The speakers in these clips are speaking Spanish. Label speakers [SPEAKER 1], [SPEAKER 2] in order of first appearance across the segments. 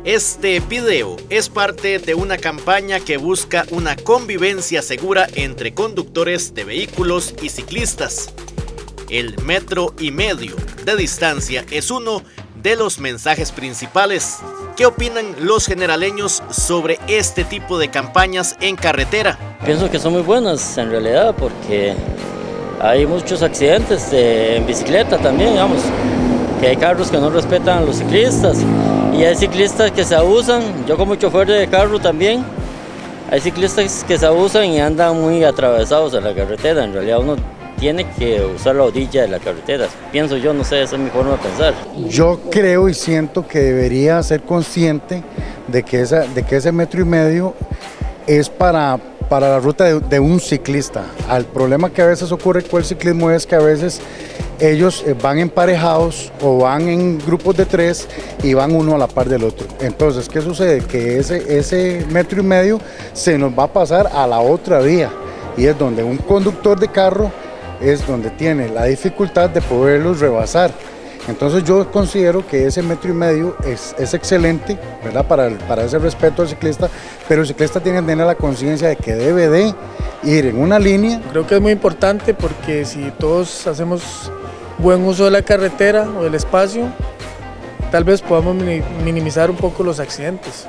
[SPEAKER 1] Este video es parte de una campaña que busca una convivencia segura entre conductores de vehículos y ciclistas. El 1,5 metros de distancia es uno de los mensajes principales. ¿Qué opinan los generaleños sobre este tipo de campañas en carretera?
[SPEAKER 2] Pienso que son muy buenas en realidad porque hay muchos accidentes en bicicleta también, digamos, que hay carros que no respetan a los ciclistas y hay ciclistas que se abusan. Yo como chofer de carro también, hay ciclistas que se abusan y andan muy atravesados en la carretera. En realidad uno tiene que usar la orilla de la carretera. Pienso yo, no sé, esa es mi forma de pensar.
[SPEAKER 3] Yo creo y siento que debería ser consciente de que ese 1,5 metros es para la ruta de un ciclista. El problema que a veces ocurre con el ciclismo es que a veces ellos van emparejados o van en grupos de 3 y van uno a la par del otro. Entonces, ¿qué sucede? Que ese 1,5 metros se nos va a pasar a la otra vía y es donde un conductor de carro es donde tiene la dificultad de poderlos rebasar. Entonces yo considero que ese 1,5 metros es excelente, ¿verdad? Para ese respeto al ciclista, pero el ciclista tiene que tener la conciencia de que debe de ir en una línea.
[SPEAKER 4] Creo que es muy importante porque si todos hacemos buen uso de la carretera o del espacio, tal vez podamos minimizar un poco los accidentes.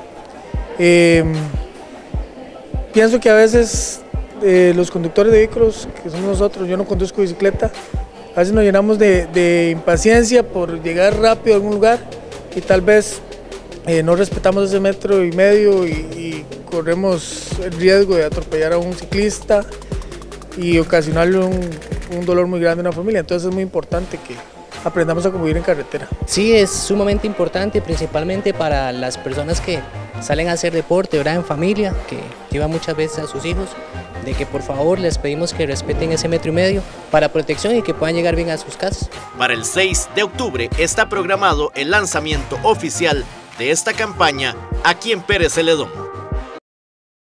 [SPEAKER 4] Pienso que a veces los conductores de vehículos, que somos nosotros, yo no conduzco bicicleta, a veces nos llenamos de impaciencia por llegar rápido a algún lugar y tal vez no respetamos ese 1,5 metros y corremos el riesgo de atropellar a un ciclista y ocasionarle un dolor muy grande a una familia. Entonces es muy importante que aprendamos a convivir en carretera.
[SPEAKER 5] Sí, es sumamente importante, principalmente para las personas que salen a hacer deporte, ¿verdad? En familia, que llevan muchas veces a sus hijos, de que por favor les pedimos que respeten ese 1,5 metros para protección y que puedan llegar bien a sus casas.
[SPEAKER 1] Para el 6 de octubre está programado el lanzamiento oficial de esta campaña aquí en Pérez Celedón.